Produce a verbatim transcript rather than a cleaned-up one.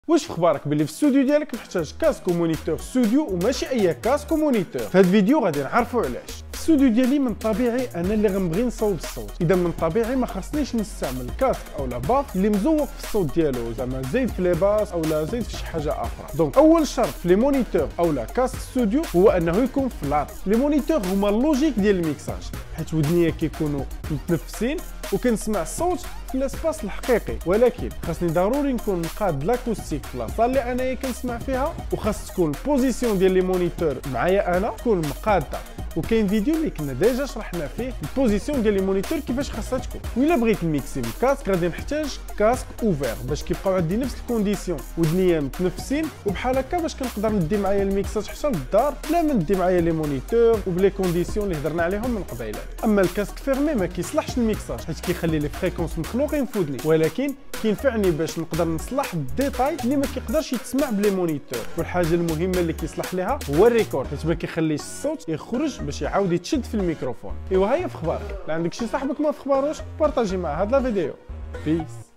واش في اخبارك باللي في الاستوديو ديالك محتاج كاسكو مونيتور ستوديو وماشي اي كاسكو مونيتور؟ في هذا الفيديو غادي نعرفوا علاش. في الاستوديو ديالي من الطبيعي انا اللي غنبغي نصوب الصوت، اذا من الطبيعي ما خاصنيش نستعمل كاسك اولا باف اللي مزوق في الصوت ديالو، زعما زايد في لي باس اولا زايد في شي حاجه اخرى. دونك اول شرط في لي مونيتور اولا كاسك ستوديو هو انه يكون فلات. لي مونيتور هما اللوجيك ديال الميكساج، حيت ودنيا كيكونوا متنفسين وكنسمع الصوت في الاسباس الحقيقي، ولكن خاصني ضروري نكون مقاد لاكوستيك في لاصال اللي انايا كنسمع فيها، وخاص تكون البوزيسيون ديال لي مونيتور معايا انا تكون مقاده. وكاين فيديو اللي كنا ديجا شرحنا فيه البوزيسيون ديال لي مونيتور كيفاش خاصها تكون. وإلا بغيت نميكسي بالكاسك غادي نحتاج كاسك اوفير باش كيبقاو عندي نفس الكونديسيون ودنيا متنفسين، وبحال هكا باش كنقدر ندي معايا الميكساج حتى للدار بلا ما ندي معايا لي مونيتور وبلي كونديسيون اللي هضرنا عليهم من قبيله. اما الكاسك فيرمي ما كيصلحش الميكساج حيت كيخلي لي فريكونس مخلوقين في ودني، ولكن كينفعني باش نقدر نصلح الديتاي اللي ما كيقدرش يتسمع بلي مونيتور. والحاجه المهمه اللي كيصلح ليها هو الريكورد، حيت ما كيخليش الصوت يخرج باش يعاود يتشد في الميكروفون. ايوا هيا في اخبارك، لا عندك شي صاحبك ما في اخباروش بارطاجي معاه هاد لا فيديو. بيس.